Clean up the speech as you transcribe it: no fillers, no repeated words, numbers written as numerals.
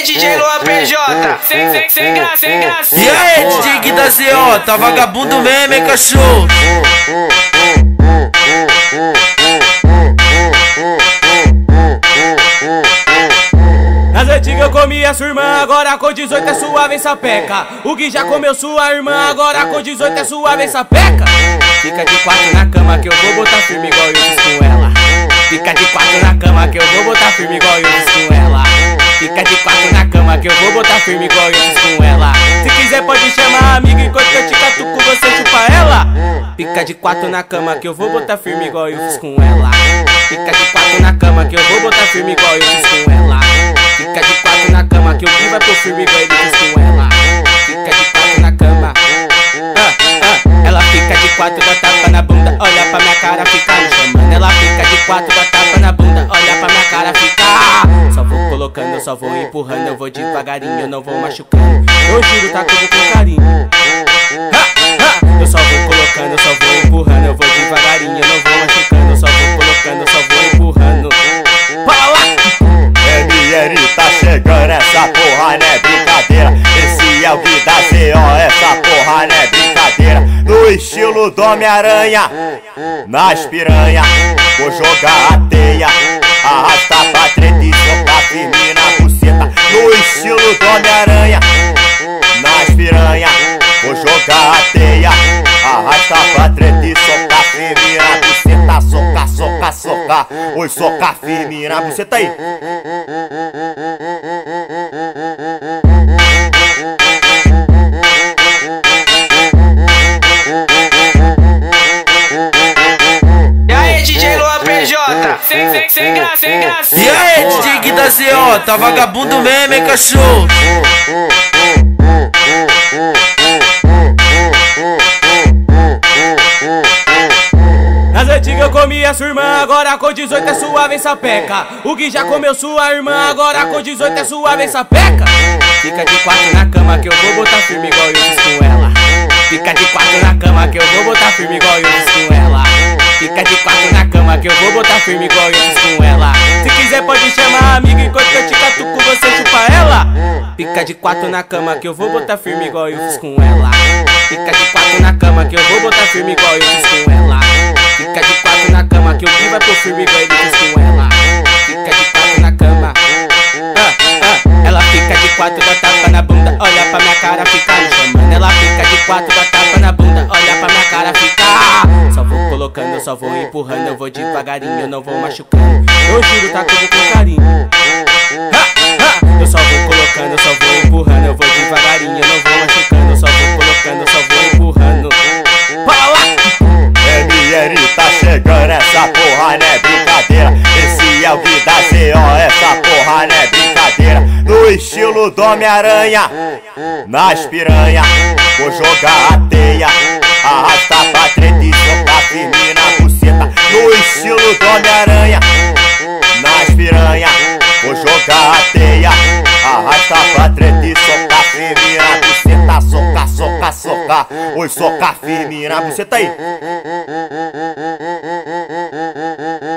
DJ Luan PJ, sem graça. E aí, DJ Gui da ZO, tá vagabundo mesmo, hein, cachorro? Nas antigas eu comia sua irmã, agora com 18 é suave em sapeca. O Gui já comeu sua irmã, agora com 18 é suave em sapeca. Fica de quatro na cama que eu vou botar firme igual eu fiz com ela. Fica de quatro na cama que eu vou botar firme igual eu fiz com ela. Fica de quatro na cama que eu vou botar firme igual eu fiz com ela. Se quiser pode chamar amiga enquanto eu te catuco você chupa ela. Fica de quatro na cama que eu vou botar firme igual eu fiz com ela. Fica de quatro na cama que eu vou botar firme igual eu fiz com ela. Fica de quatro na cama que o Gui vai pro firme igual ele fiz com ela. Fica de quatro na cama. Ela fica de quatro, dá tapa na bunda, olha pra minha cara, fica me chamando. Ela fica de quatro, dá tapa na bunda, olha pra minha cara, fica. Só vou colocando, eu só vou empurrando, eu vou devagarinho, eu não vou machucando. Eu juro, tá tudo com carinho. Eu só vou colocando, eu só vou empurrando, eu vou devagarinho, eu não vou machucando. Eu só vou colocando, eu só vou empurrando. MR tá chegando, essa porra não é brincadeira. Esse é o Gui da ZO, essa porra não é brincadeira. No estilo do Homem-Aranha, nas piranha, vou jogar a teia, arrasta pra treta e socar firme na buceta. No estilo do Homem-Aranha, nas piranha, vou jogar a teia, arrasta pra treta e socar firme na buceta. Soca, soca, soca, oi, soca firme na buceta aí. E aí, DJ Luan PJ, sem graça. E aí, DJ Gui da ZO, tá vagabundo mesmo, hein, cachorro? Nas antigas eu comia sua irmã, agora com 18 é suave em sapeca. O Gui já comeu sua irmã, agora com 18 é suave em sapeca. Fica de quatro na cama que eu vou botar firme igual eu fiz com ela. Fica de quatro na cama que eu vou botar firme igual eu fiz com ela. Fica de quatro na cama que eu vou botar firme igual eu fiz com ela. Se quiser pode chamar amiga enquanto eu te catuco você chupa ela. Fica de quatro na cama que eu vou botar firme igual eu fiz com ela. Fica de quatro na cama que eu vou botar firme igual eu fiz com ela. Fica de quatro na cama que o Gui vai pro firme igual ele fiz com ela. Fica de quatro na cama. Ela fica de quatro, dá tapa na bunda, olha pra minha cara, fica me chamando. Ela fica de quatro, dá tapa na bunda, olha pra minha cara, fica. Só vou colocando, eu só vou empurrando, eu vou devagarinho, eu não vou machucando. Eu juro, tá tudo com carinho. Eu só vou colocando, eu só vou empurrando, eu vou devagarinho, eu não vou machucando. Eu só vou colocando, eu só vou empurrando. MR tá chegando, essa porra não é brincadeira. Esse é o Gui da ZO, essa porra não é brincadeira. No estilo do Homem-Aranha, nas piranha, vou jogar a teia, arrasta pra treta e socar firme na buceta. No estilo do Homem-Aranha, nas piranha, vou jogar a teia, arrasta pra treta e socar firme na buceta. Soca, soca, soca, oi, soca firme na buceta aí.